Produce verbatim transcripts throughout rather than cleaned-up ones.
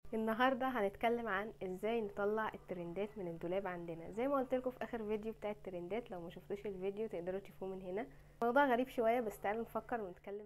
النهارده هنتكلم عن ازاي نطلع الترندات من الدولاب عندنا. زي ما قلت لكم في اخر فيديو بتاع الترندات، لو ما شفتوش الفيديو تقدروا تشوفوه من هنا. موضوع غريب شويه بس تعالوا نفكر ونتكلم.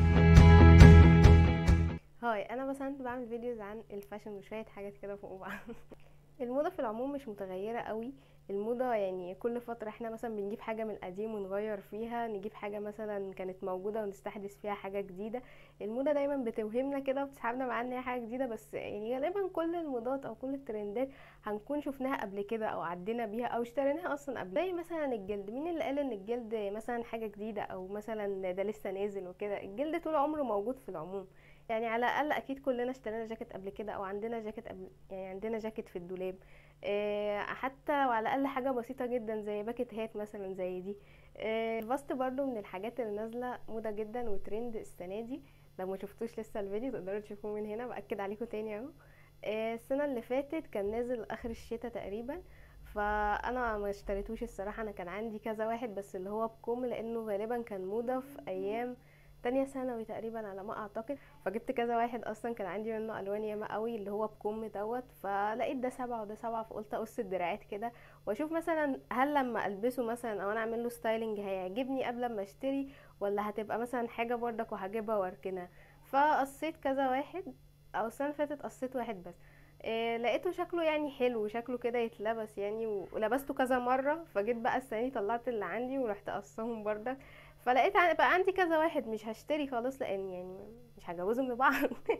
هاي، انا مثلا بعمل فيديوز عن الفاشن وشويه حاجات كده فوق بعض. الموضه في العموم مش متغيره قوي. الموضه يعني كل فتره احنا مثلا بنجيب حاجه من القديم ونغير فيها، نجيب حاجه مثلا كانت موجوده ونستحدث فيها حاجه جديده. الموضه دايما بتوهمنا كده وبتسحبنا معاها ان هي حاجه جديده، بس يعني غالبا كل الموضات او كل الترندات هنكون شفناها قبل كده او عدينا بيها او اشتريناها اصلا قبل. زي مثلا الجلد، مين اللي قال ان الجلد مثلا حاجه جديده او مثلا ده لسه نازل وكده؟ الجلد طول عمره موجود في العموم. يعني على الاقل اكيد كلنا اشترينا جاكيت قبل كده او عندنا جاكيت قبل، يعني عندنا جاكيت في الدولاب. إيه، حتى لو على الاقل حاجه بسيطه جدا زي باكت هات مثلا زي دي. إيه، الفاست برضو من الحاجات اللي نازله موضه جدا وترند السنه دي. لو ما شفتوش لسه الفيديو تقدروا تشوفوه من هنا، باكد عليكم تاني اهو. إيه، السنه اللي فاتت كان نازل اخر الشتاء تقريبا، فانا ما اشتريتوش الصراحه. انا كان عندي كذا واحد بس اللي هو بكم، لانه غالبا كان موضه في ايام تانية ثانوي تقريبا على ما اعتقد. فجبت كذا واحد، اصلا كان عندي منه الوان ياما قوي اللي هو بكم دوت. فلقيت ده سبعة وده سبعة، فقلت اقص الدراعات كده واشوف مثلا هل لما البسه مثلا او انا اعمل له ستايلنج هيعجبني قبل ما اشتري، ولا هتبقى مثلا حاجه بردك وهجيبها واركنها. فقصيت كذا واحد، او السنه اللي فاتت قصيت واحد بس. إيه، لقيته شكله يعني حلو، شكله كده يتلبس يعني، ولبسته كذا مره. فجيت بقى السنه دي طلعت اللي عندي ورحت قصهم بردك. فلقيت ع- بقى عندي كذا واحد، مش هشتري خلاص لان يعني مش هجوزهم لبعض.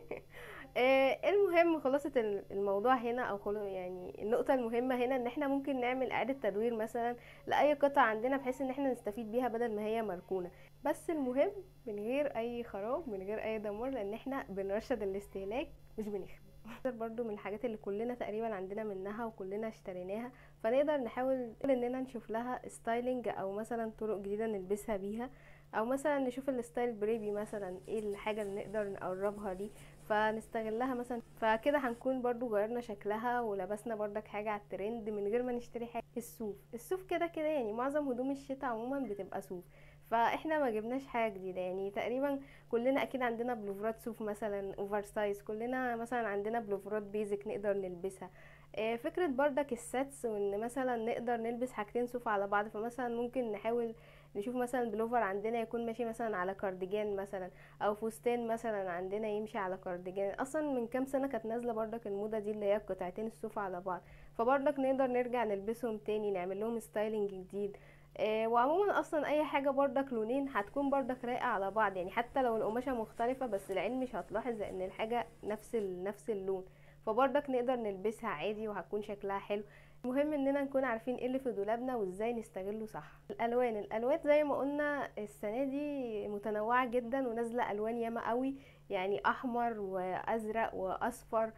آه، المهم خلاصة ال- الموضوع هنا او خلو يعني النقطة المهمة هنا ان احنا ممكن نعمل اعادة تدوير مثلا لاي قطعة عندنا، بحيث ان احنا نستفيد بيها بدل ما هي مركونة. بس المهم من غير اي خراب، من غير اي دمار، لان احنا بنرشد الاستهلاك مش بنخدم. برضو من الحاجات اللي كلنا تقريبا عندنا منها وكلنا اشتريناها، فنقدر نحاول اننا نشوف لها ستايلنج او مثلا طرق جديدة نلبسها بيها، او مثلا نشوف الستايل بريبي مثلا ايه الحاجة اللي نقدر نقربها دي فنستغلها مثلا. فكده هنكون برضو غيرنا شكلها ولبسنا برضك حاجة على الترند من غير ما نشتري حاجة. الصوف، الصوف كده كده يعني معظم هدوم الشتاء عموما بتبقى صوف، فاحنا ما جبناش حاجة جديدة. يعني تقريبا كلنا اكيد عندنا بلوفرات صوف مثلا اوفر سايز، كلنا مثلا عندنا بلوفرات بيزك نقدر نلبسها. آه، فكرة بردك الساتس، وان مثلا نقدر نلبس حاجتين صوف على بعض. فمثلا ممكن نحاول نشوف مثلا بلوفر عندنا يكون ماشي مثلا على كارديجان مثلا، او فستان مثلا عندنا يمشي على كارديجان. اصلا من كام سنة كانت نازلة بردك الموضة دي اللي هي قطعتين الصوف على بعض، فبردك نقدر نرجع نلبسهم تاني، نعمل لهم ستايلنج جديد. آه، وعموما اصلا اي حاجة بردك لونين هتكون بردك رايقة على بعض، يعني حتى لو القماشة مختلفة بس العين مش هتلاحظ ان الحاجة نفس ال... نفس اللون. فبردك نقدر نلبسها عادي وهتكون شكلها حلو. المهم اننا نكون عارفين ايه اللي في دولابنا وازاي نستغله صح. الالوان، الالوان زي ما قلنا السنه دي متنوعه جدا ونازله الوان ياما قوي. يعني احمر وازرق واصفر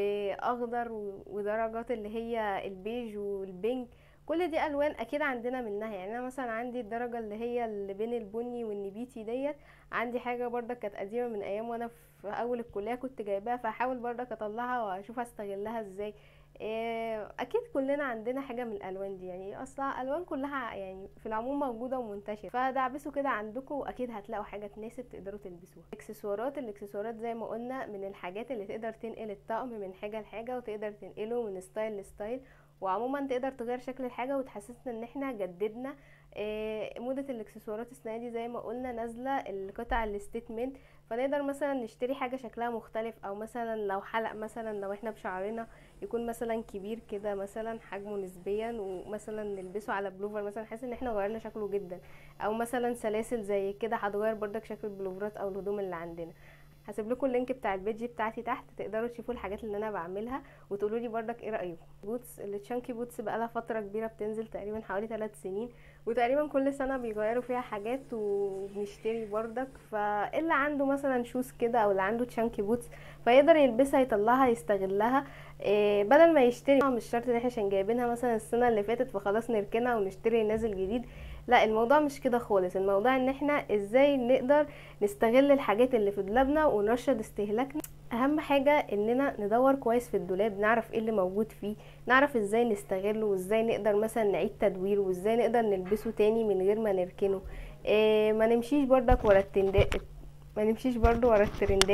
واخضر و- ودرجات اللي هي البيج والبينك. كل دي الوان اكيد عندنا منها. يعني انا مثلا عندي الدرجه اللي هي اللي بين البني والنبيتي ديت. عندي حاجه برضك كانت قديمه من ايام وانا في اول الكليه كنت جايباها، فهحاول برضك اطلعها واشوف استغلها ازاي. إيه، اكيد كلنا عندنا حاجه من الالوان دي، يعني اصلا الوان كلها يعني في العموم موجوده ومنتشره. فدعبسوا كده عندكم واكيد هتلاقوا حاجه تناسب تقدروا تلبسوها. اكسسوارات، الاكسسوارات زي ما قلنا من الحاجات اللي تقدر تنقل الطقم من حاجه لحاجه، وتقدر تنقله من ستايل لستايل، وعموما تقدر تغير شكل الحاجه وتحسسنا ان احنا جددنا. إيه، موضه الاكسسوارات السنه دي زي ما قلنا نازله القطع الستيتمنت. فنقدر مثلا نشتري حاجه شكلها مختلف، او مثلا لو حلق مثلا لو احنا بشعرنا يكون مثلا كبير كده مثلا حجمه نسبيا، ومثلا نلبسه على بلوفر مثلا، حاسس ان احنا غيرنا شكله جدا. او مثلا سلاسل زي كده هتغير برضك شكل البلوفرات او الهدوم اللي عندنا. هسيب لكم اللينك بتاع البيج بتاعتي تحت، تقدروا تشوفوا الحاجات اللي انا بعملها وتقولوا لي برضك ايه رايكم. بوتس، التشانكي بوتس بقالها فتره كبيره بتنزل تقريبا حوالي ثلاث سنين، وتقريبا كل سنه بيغيروا فيها حاجات وبنشتري برضك. فاللي عنده مثلا شوز كده او اللي عنده تشانكي بوتس فيقدر يلبسها يطلعها يستغلها. إيه، بدل ما يشتري، مش شرط ان احنا عشان جايبينها مثلا السنه اللي فاتت فخلاص نركنها ونشتري نازل جديد. لا، الموضوع مش كده خالص. الموضوع ان احنا ازاي نقدر نستغل الحاجات اللي في دولابنا ونرشد استهلاكنا. اهم حاجة اننا ندور كويس في الدولاب، نعرف ايه اللي موجود فيه، نعرف ازاي نستغله وازاي نقدر مثلا نعيد تدويره وازاي نقدر نلبسه تاني من غير ما نركنه. إيه، ما نمشيش برضك ورا التندات، ما نمشيش برضو ورا الترندات.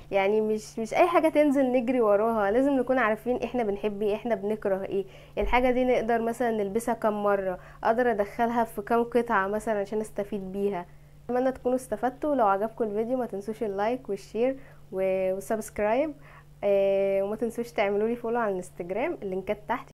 يعني مش مش اي حاجة تنزل نجري وراها، لازم نكون عارفين احنا بنحب ايه، احنا بنكره ايه. الحاجة دي نقدر مثلا نلبسها كم مرة، اقدر ادخلها في كم قطعة مثلا عشان استفيد بيها. اتمنى تكونوا استفدتوا. لو عجبكم الفيديو ما تنسوش اللايك والشير و- والسبسكرايب. آه، وما تنسوش تعملوا لي فولو على الانستجرام، اللينكات تحت.